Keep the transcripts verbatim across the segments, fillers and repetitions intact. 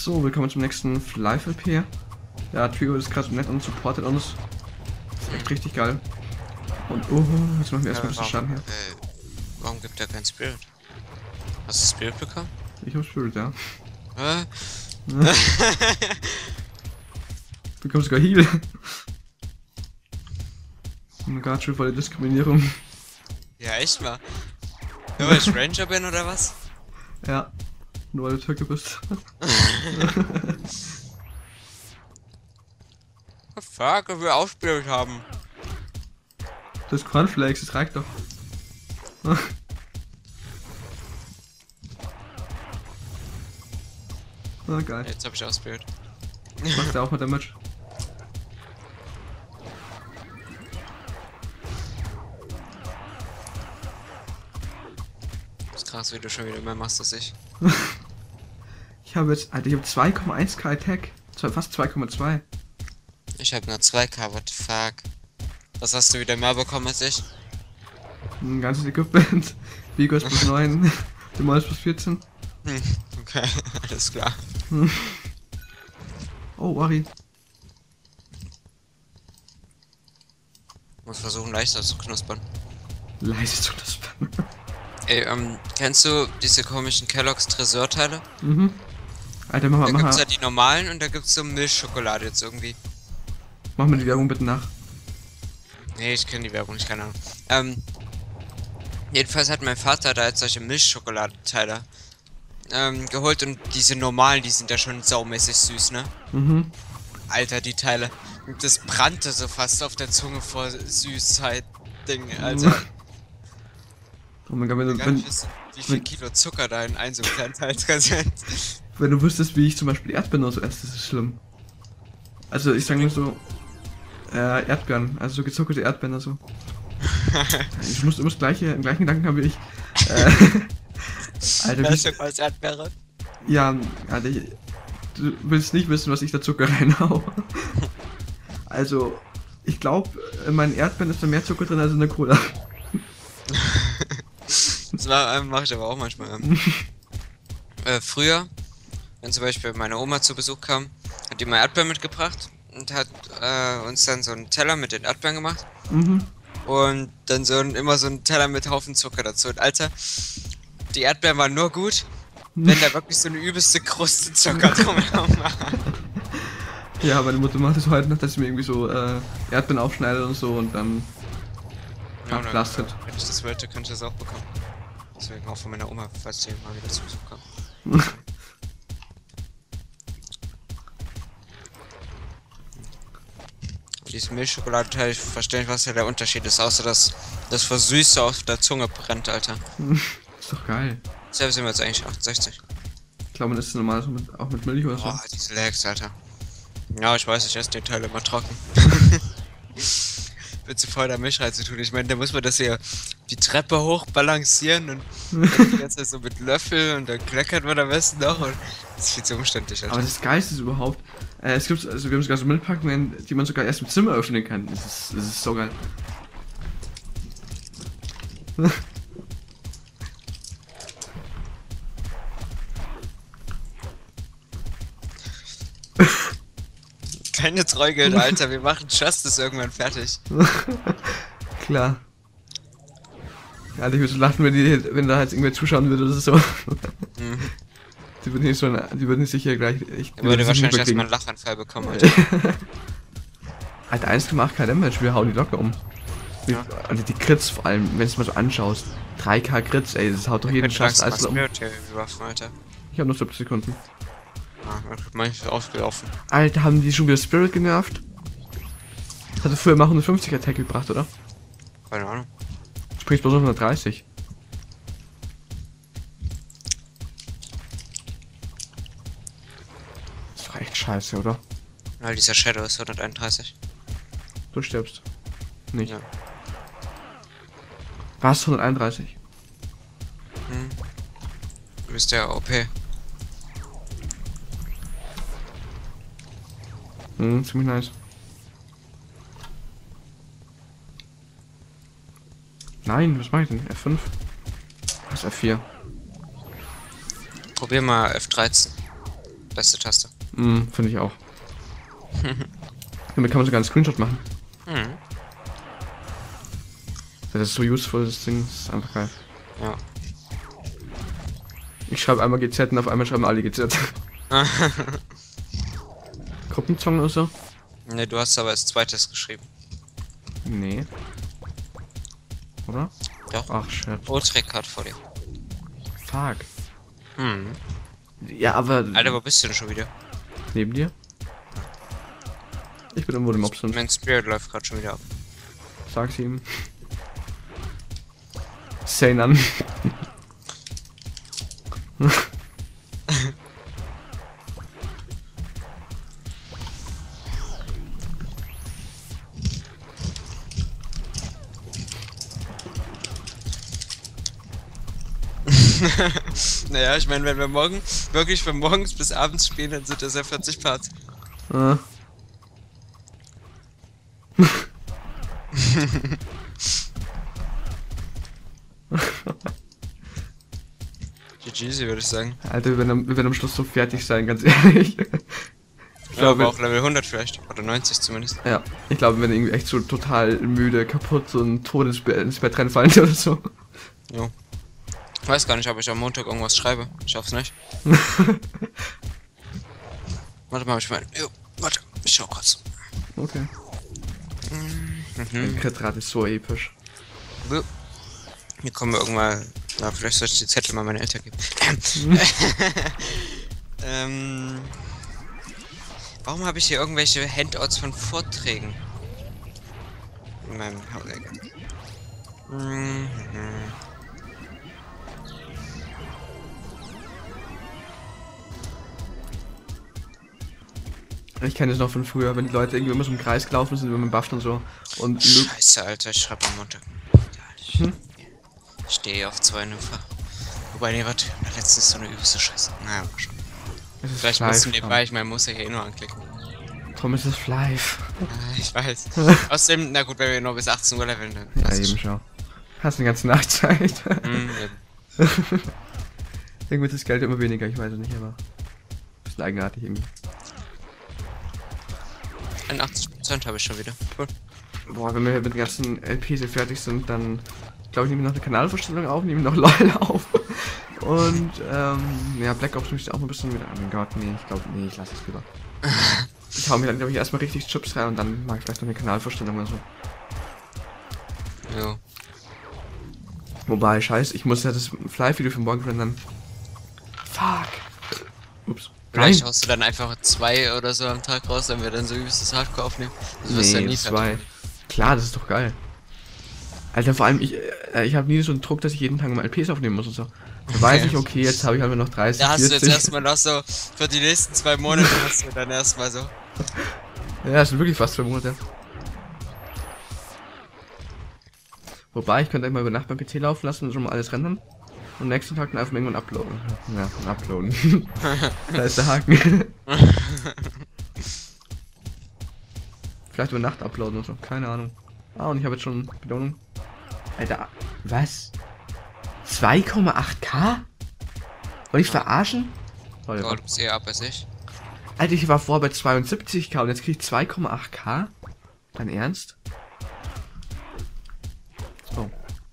So, willkommen zum nächsten Fly-F P. Ja, Trigo ist gerade so nett und supportet uns. Ist echt richtig geil. Und oh, jetzt machen wir erstmal ein bisschen Schaden hier. Äh, warum gibt er keinen Spirit? Hast du Spirit bekommen? Ich hab Spirit, ja. Äh? Du bekommst sogar Heal. Oh mein Gott, schon voll die Diskriminierung. Ja, echt mal. Nur weil ich Ranger bin oder was? Ja, nur weil du Türke bist. Fuck, ob wir auch Spirit haben. Das ist Cornflakes, das reicht doch. Ah, geil. Jetzt hab ich auch Spirit. Macht er auch mal Damage. Ist krass, wie du schon wieder mehr machst als ich. Ich habe jetzt, Alter, ich habe zwei Komma eins K Attack. Zwei, fast zwei Komma zwei. Ich hab nur zwei K, what the fuck. Was hast du wieder mehr bekommen als ich? Ein ganzes Equipment. Vigos plus neun. Demolis plus vierzehn. Hm, okay, alles klar. Oh, Wari. Muss versuchen leichter zu knuspern. Leise zu knuspern. Ey, ähm, kennst du diese komischen Kellogg's Tresorteile? Mhm. Alter, mach Da mal, mach gibt's mal. ja die normalen und da gibt's so Milchschokolade jetzt irgendwie. Mach mir die Werbung bitte nach. Nee, ich kenne die Werbung nicht, keine Ahnung. Ähm, jedenfalls hat mein Vater da jetzt solche Milchschokoladenteile ähm, geholt und diese normalen, die sind ja schon saumäßig süß, ne? Mhm. Alter, die Teile. Das brannte so fast auf der Zunge vor Süßheit-Ding, Alter. Oh mein Gott, wenn du, Gar nicht wenn, wissen, wie viel wenn- Kilo Zucker da in ein so kleinen Teil drin sind. wenn du wüsstest, wie ich zum Beispiel Erdbeeren so esse, das ist schlimm. Also ich sage nur so, äh, Erdbeeren, also so gezuckerte Erdbeeren also. Ich muss immer das gleiche, im gleichen Gedanken habe wie ich. Äh, Alter, Das ist wie, ja als Erdbeere. ja, Alter, ich- du willst nicht wissen, was ich da Zucker reinhau. Also, ich glaube, in meinen Erdbeeren ist da mehr Zucker drin als in der Cola. Das mache ähm, mach ich aber auch manchmal. Ähm. äh, früher, wenn zum Beispiel meine Oma zu Besuch kam, hat die mal Erdbeeren mitgebracht und hat äh, uns dann so einen Teller mit den Erdbeeren gemacht. Mhm. Und dann so ein, immer so ein Teller mit Haufen Zucker dazu. Und Alter, die Erdbeeren waren nur gut, wenn da wirklich so eine übelste Kruste Zucker drumherum war. Ja, meine Mutter macht es heute noch, dass sie mir irgendwie so äh, Erdbeeren aufschneidet und so und dann Ja, und dann, ablastet. wenn ich das wollte, könnte ich das auch bekommen. Deswegen auch von meiner Oma, falls die mal wieder zu Besuch kommt. Dieses Milchschokoladenteil, ich verstehe nicht, was ja der Unterschied ist, außer dass das Versüßte auf der Zunge brennt, Alter. Ist doch geil. Selbst sind wir jetzt eigentlich achtundsechzig. Ich glaube, man isst normal so mit, auch mit Milch oder so. Boah, diese Lags, Alter. Ja, ich weiß, ich esse den Teil immer trocken. Wird zu voll der Milchreiz zu tun. Ich meine, da muss man das hier die Treppe hoch balancieren und dann die ganze Zeit so mit Löffel und dann kleckert man am besten noch und das ist viel zu umständlich, Alter. Aber das Geilste ist überhaupt, äh, es gibt, also wir haben sogar so Milchpackungen, die man sogar erst im Zimmer öffnen kann. Das ist, das ist so geil. Keine Treugeld, Alter, wir machen Justice irgendwann fertig. Klar. Ja, ich würde so lachen, wenn, die, wenn da jetzt irgendwer zuschauen würde, das ist so. Mhm. Die würden nicht so, die würden sicher gleich. Ich, Er würde wahrscheinlich erstmal einen Lachanfall bekommen, Alter. Alter, eins Komma acht K Damage, wir hauen die locker um. Wir, Ja. Also die Crits vor allem, wenn du es mal so anschaust. drei K Crits, ey, das haut doch jeden Scheiß alles um. Waffen, Alter. Ich habe nur siebzig Sekunden. Ah, manchmal aufgelaufen. Alter, haben die schon wieder Spirit genervt? Hatte früher mal hundertfünfzig Attack gebracht, oder? Keine Ahnung. Springst bloß auf hundertdreißig. Das ist doch echt scheiße, oder? Weil dieser Shadow ist hunderteinunddreißig. Du stirbst. Nicht. Ja. Was? hunderteinunddreißig? Hm. Du bist ja O P. Mhm, ziemlich nice. Nein, was mache ich denn? F fünf? Was F vier? Probier mal F dreizehn. Beste Taste. Mm, finde ich auch. Damit kann man sogar einen Screenshot machen. Mhm. Das ist so useful, das Ding. Das ist einfach geil. Ja. Ich schreibe einmal G Z und auf einmal schreiben alle G Z. Gruppenzong oder so? Ne, du hast aber als zweites geschrieben. Nee. Oder? Doch. Ach, shit. Ultrek hat vor dir. Fuck. Hm. Ja, aber... Alter, wo bist du denn schon wieder? Neben dir? Ich bin irgendwo im Mobs sind. Mein Spirit läuft gerade schon wieder ab. Sag's ihm. Sane an. Naja, ich meine, wenn wir morgen wirklich von morgens bis abends spielen, dann sind das ja vierzig Parts. Ah. G G, würde ich sagen. Alter, wir werden, am, wir werden am Schluss so fertig sein, ganz ehrlich. Ich Ja, aber glaube, auch Level hundert vielleicht. Oder neunzig zumindest. ja, ich glaube, wir werden irgendwie echt so total müde, kaputt und tot ins Bett, ins Bett reinfallen oder so. Jo. Ich weiß gar nicht, ob ich am Montag irgendwas schreibe. Ich hoffe nicht. Warte mal, ich meine. Jo, warte, ich schau kurz. Okay. Mhm. Der Crit-Rad ist so episch. Hier kommen wir irgendwann. Na, vielleicht soll ich die Zettel mal meinen Eltern geben. ähm. Warum habe ich hier irgendwelche Handouts von Vorträgen? In meinem Hausecke. Mhm. Ich kenne es noch von früher, wenn die Leute irgendwie immer so im Kreis gelaufen sind, immer mit dem Buff und so. Und Luke, Scheiße, Alter, ich schreibe am Montag. Ich Hm? stehe auf zwei in dem Fach. Wobei, nee, warte, der letzte ist so eine übelste Scheiße. Naja, mal schon. es ist Vielleicht live, musst du nebenbei, Tom. ich meine, muss ja hier eh nur anklicken. Tom, es ist live. Ah, ich weiß. Außerdem, na gut, wenn wir nur bis achtzehn Uhr leveln, dann. Ja, passt eben schon. schon. Hast eine ganze Nacht Zeit. Hm, eben. Irgendwie ist das Geld immer weniger, ich weiß es nicht, aber... Bisschen eigenartig irgendwie. einundachtzig Prozent habe ich schon wieder. Cool. Boah, wenn wir mit den ganzen L Ps hier fertig sind, dann... glaube ich, nehme ich noch eine Kanalvorstellung auf, nehme noch LOL auf. Und, ähm... ja, Black Ops möchte ich auch mal ein bisschen wieder... Oh mein Gott, nee, ich glaube, nee, ich lasse es lieber. Ich hau mir dann, glaube ich, erstmal richtig Chips rein und dann mache ich vielleicht noch eine Kanalvorstellung oder so. Jo. Wobei, scheiße, ich muss ja das Fly-Video für morgen rendern. Fuck. Ups. Vielleicht haust du dann einfach zwei oder so am Tag raus, wenn wir dann so übelstes Hardcore aufnehmen. Das wirst du ja Nee, nie zwei. fertig. Klar, das ist doch geil. Alter, vor allem, ich, äh, ich habe nie so einen Druck, dass ich jeden Tag mal L Ps aufnehmen muss und so. Da weiß ich, okay, jetzt habe ich halt noch dreißig, Da hast du jetzt vierzig. erstmal noch so, für die nächsten zwei Monate hast du dann erstmal so. Ja, das sind wirklich fast zwei Monate. Wobei, ich könnte einmal über Nacht beim P C laufen lassen und schon mal alles rendern. Und nächsten Tag dann einfach irgendwann uploaden. Ja, uploaden. Da ist der Haken. Vielleicht über Nacht uploaden oder so, keine Ahnung. Ah, und ich habe jetzt schon Belohnung. Alter, was? zwei Komma acht K? Wollte ich verarschen? Oh, Oh, du bist eher ab als ich. Alter, ich war vorher bei zweiundsiebzig K und jetzt krieg ich zwei Komma acht K? Dein Ernst? Oh.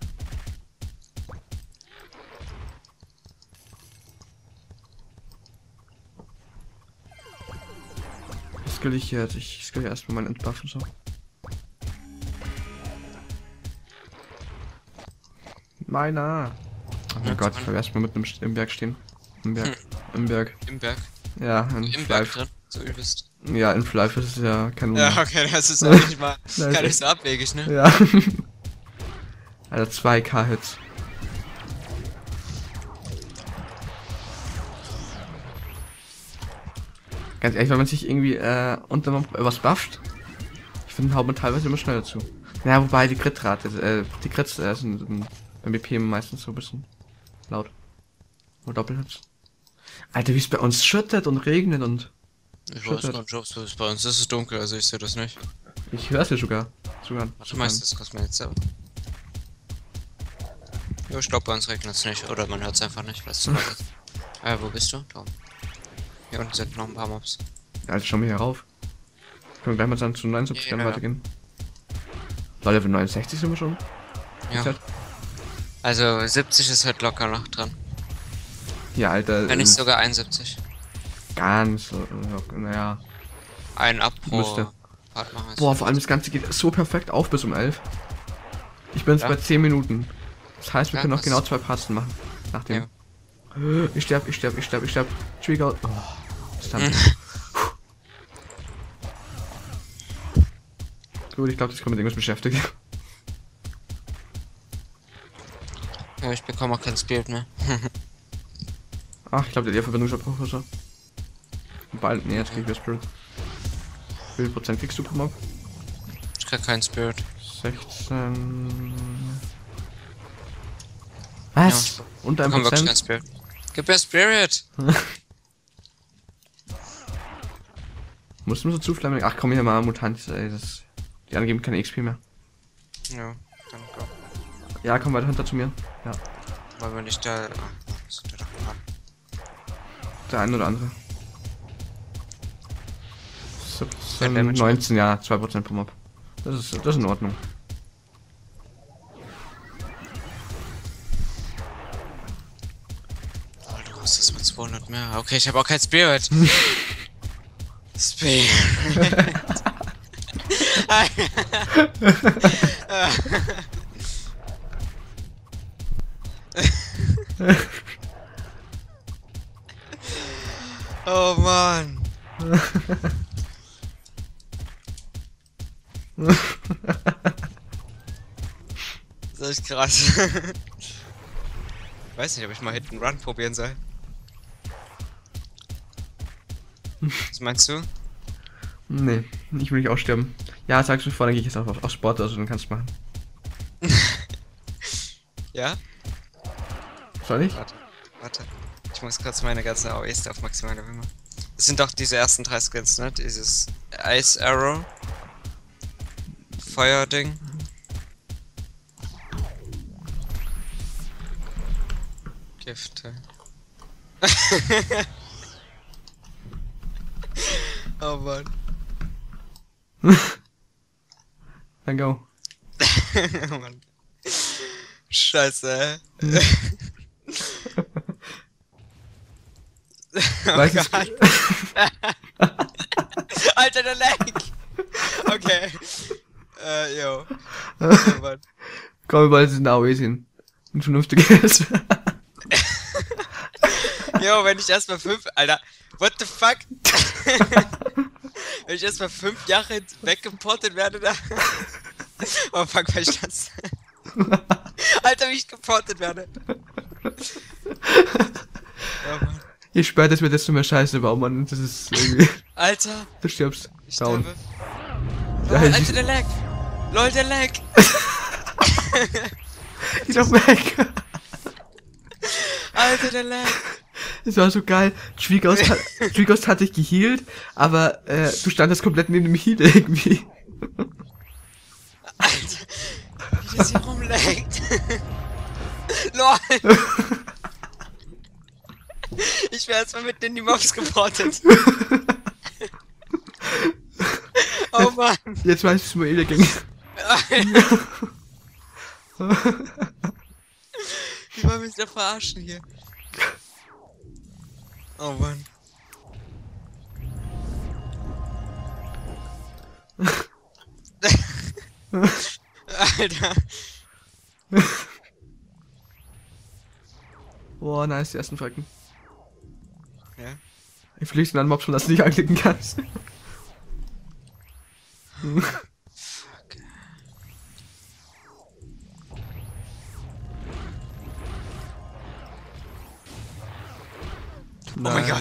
Was skill ich jetzt? Ich skill erstmal meinen Entbuff und so. Meiner! Oh mein Ja, Gott, zu ich bleib erstmal mitten im, St- im Berg stehen. Im Berg. Im Berg. Im Berg. Ja, in Im Berg Flife. drin, so übelst. Ja, in Flife ist es ja kein Ja, Wunder. okay, das ist auch nicht mal Nein, gar ist nicht so abwegig, ne? Ja. Alter, zwei K Hits. Ganz ehrlich, wenn man sich irgendwie äh, unter was bufft, ich finde, haut man teilweise immer schneller zu. Ja, wobei die Crit-Rate, äh, die Crits äh, sind ähm, beim B P meistens so ein bisschen laut. Oder Doppelhits. Alter, wie es bei uns schüttet und regnet und Ich weiß gar nicht, ob es bei uns ist. Es dunkel, also ich sehe das nicht. ich höre es ja sogar. sogar Was meinst du, das kostet mir jetzt selber? Ja, ich glaube, bei uns regnet es nicht. Oder man hört es einfach nicht, weil es zu laut ist. Äh, wo bist du? Da oben. Hier unten sind noch ein paar Mobs. Ja, jetzt schauen wir hier rauf. Können wir gleich mal dann zu neunundsiebzig Ja. dann weitergehen. Leute, für neunundsechzig sind wir schon. Ja. Ist Also siebzig ist halt locker noch dran. Ja, Alter. Wenn nicht äh, sogar einundsiebzig. Ganz, äh, naja. Ein ab pro Müsste. Part machen. Boah, vor allem das Ganze geht so perfekt auf bis um elf. Ich bin jetzt Ja. bei zehn Minuten. Das heißt, wir Ja, können noch das- genau zwei Parts machen. Nach dem. Ja. Ich sterb, ich sterb, ich sterb, ich sterb. Trigger. Oh, Stunt. Gut, ich glaube, das kann mit irgendwas beschäftigen. Ja, ich bekomme auch kein Spirit mehr. Ach, ich glaube, der Verbindung ist abbruch oder so. Bald, nee, jetzt krieg ich wieder Spirit. Wie viel Prozent kriegst du pro Mob? Ich krieg keinen Spirit. sechzehn. Was? Ja, Unter Ich einem bekomme wirklich keinen Prozent? Spirit. Gib mir Spirit! Musst du nur so zuflammen? Ach komm, hier mal Mutant, ey, das. Die anderen geben keine X P mehr. Ja, dann go. Ja, komm weiter hinter zu mir. Ja. Weil wir nicht da. Ah, sind wir doch gefahren. Der eine oder andere. Ja, siebzehn, Damage. neunzehn, ja, zwei Prozent pro Mob. Das ist, das ist in Ordnung. Oh, du hast das mit zweihundert mehr. Okay, ich habe auch kein Spirit. Spirit. Oh Mann. Das ist echt krass. Ich weiß nicht, ob ich mal Hit and Run probieren soll. Was meinst du? Nee, ich will nicht aussterben. Ja, sagst du vor, dann gehe ich jetzt auf, auf Sport, also dann kannst du machen. Ja? Soll ich? Warte, warte. Ich muss kurz meine ganzen A O Es auf maximale Wimmer. Das sind doch diese ersten drei Skins, ne? Dieses Ice Arrow. Feuerding. Gifte. Oh Mann. Dann go. Oh Mann. Scheiße, hä? Oh Weißt du, Gott. Alter, der Lag! Okay. Äh, yo. Oh Mann. komm, wir wollen ein A O E sehen. Ein vernünftiges. Jo, wenn ich erstmal fünf. Alter, what the fuck? Wenn ich erstmal fünf Jahre weggeportet werde, da. Oh fuck, weil ich das. Alter, wie ich geportet werde. Oh Mann. Je später es wird, desto mehr Scheiße bauen, Mann. Das ist irgendwie. Alter, Du stirbst. ich Down. sterbe. Ja, Lol, ich- Alter, der Lag. Lol, der Lag. Geh doch weg. Alter, der Lag. Das war so geil. Trigos hat, Trigos hat dich geheilt, aber äh, du standest komplett neben dem Heal irgendwie. Alter, wie das hier rumlegt. Lol. Ich wäre erstmal mitten in die Mobs geportet. Oh Mann. Jetzt weiß ich, wo Elia ging. Die wollen mich da verarschen hier. Oh Mann. Alter. Boah, nice, die ersten Falken. Ja. Ich fliegst in einen Mob schon, dass du nicht anklicken kannst. Oh mein Gott.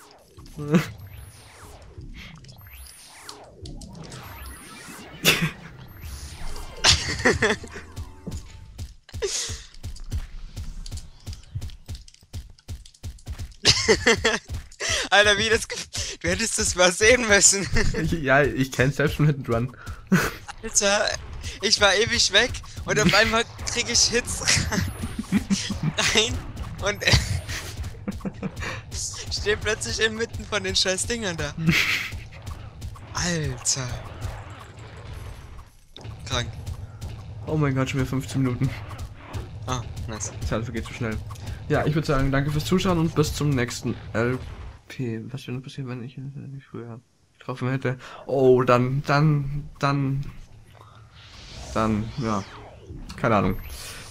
Alter, wie das. ge- Du hättest das mal sehen müssen. Ja, ich kenn's selbst schon Hit and Run. Alter, ich war ewig weg und auf einmal krieg ich Hits rein und stehe plötzlich inmitten von den scheiß Dingern da. Alter. Krank. Oh mein Gott, schon wieder fünfzehn Minuten. Ah, nice. Die Zeit vergeht zu schnell. Ja, ich würde sagen, danke fürs Zuschauen und bis zum nächsten L P. Was würde passieren, wenn ich ihn nicht früher getroffen hätte? Oh, dann, dann, dann, dann, ja. Keine Ahnung.